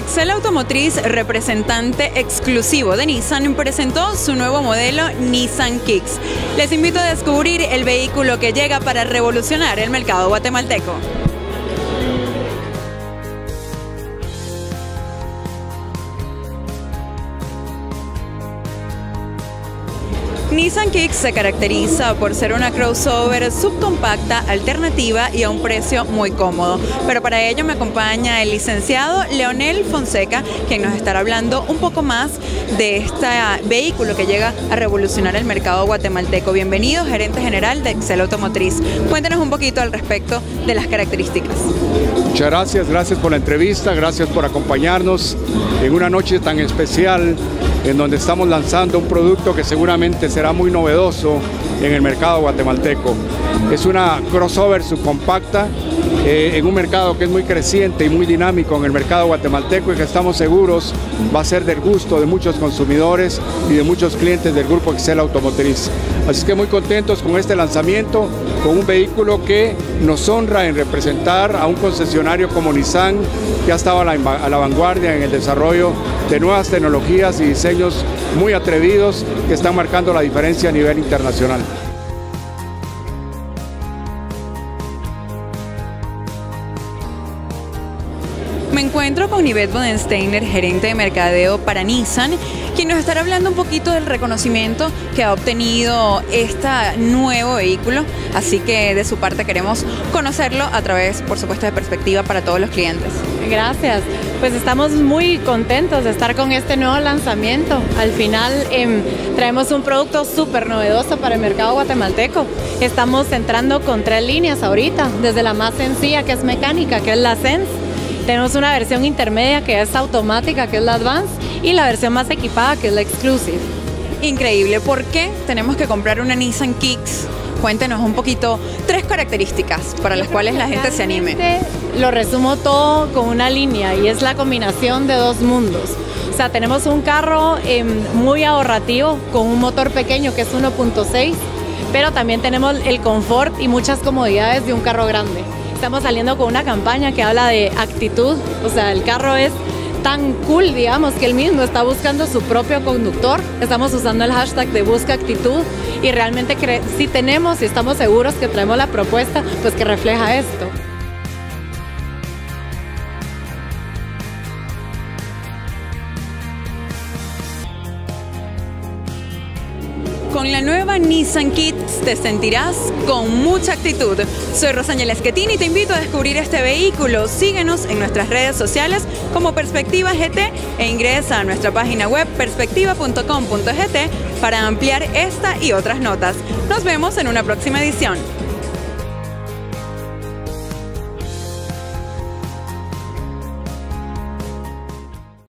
Excel Automotriz, representante exclusivo de Nissan, presentó su nuevo modelo Nissan Kicks. Les invito a descubrir el vehículo que llega para revolucionar el mercado guatemalteco. Nissan Kicks se caracteriza por ser una crossover subcompacta, alternativa y a un precio muy cómodo. Pero para ello me acompaña el licenciado Leonel Fonseca, quien nos estará hablando un poco más de este vehículo que llega a revolucionar el mercado guatemalteco. Bienvenido, gerente general de Excel Automotriz. Cuéntenos un poquito al respecto de las características. Muchas gracias por la entrevista, gracias por acompañarnos en una noche tan especial en donde estamos lanzando un producto que seguramente será muy novedoso en el mercado guatemalteco. Es una crossover subcompacta en un mercado que es muy creciente y muy dinámico en el mercado guatemalteco y que estamos seguros va a ser del gusto de muchos consumidores y de muchos clientes del grupo Excel Automotriz. Así que muy contentos con este lanzamiento, con un vehículo que nos honra en representar a un concesionario como Nissan, que ha estado a la vanguardia en el desarrollo de nuevas tecnologías y diseños muy atrevidos que están marcando la diferencia a nivel internacional. Me encuentro con Yvette Bodensteiner, gerente de mercadeo para Nissan, quien nos estará hablando un poquito del reconocimiento que ha obtenido este nuevo vehículo. Así que de su parte queremos conocerlo a través, por supuesto, de perspectiva para todos los clientes. Gracias. Pues estamos muy contentos de estar con este nuevo lanzamiento. Al final traemos un producto súper novedoso para el mercado guatemalteco. Estamos entrando con 3 líneas ahorita, desde la más sencilla, que es mecánica, que es la Sense. Tenemos una versión intermedia que es automática, que es la Advance, y la versión más equipada, que es la Exclusive. Increíble. ¿Por qué tenemos que comprar una Nissan Kicks? Cuéntenos un poquito 3 características para las cuales la gente se anime. Lo resumo todo con una línea y es la combinación de 2 mundos. O sea, tenemos un carro muy ahorrativo con un motor pequeño que es 1.6, pero también tenemos el confort y muchas comodidades de un carro grande. Estamos saliendo con una campaña que habla de actitud, o sea, el carro es tan cool, digamos, que él mismo está buscando su propio conductor. Estamos usando el hashtag de Busca Actitud y realmente sí tenemos y estamos seguros que traemos la propuesta pues que refleja esto. Con la nueva Nissan Kicks te sentirás con mucha actitud. Soy Rosángela Schettini y te invito a descubrir este vehículo. Síguenos en nuestras redes sociales como Perspectiva GT e ingresa a nuestra página web perspectiva.com.gt para ampliar esta y otras notas. Nos vemos en una próxima edición.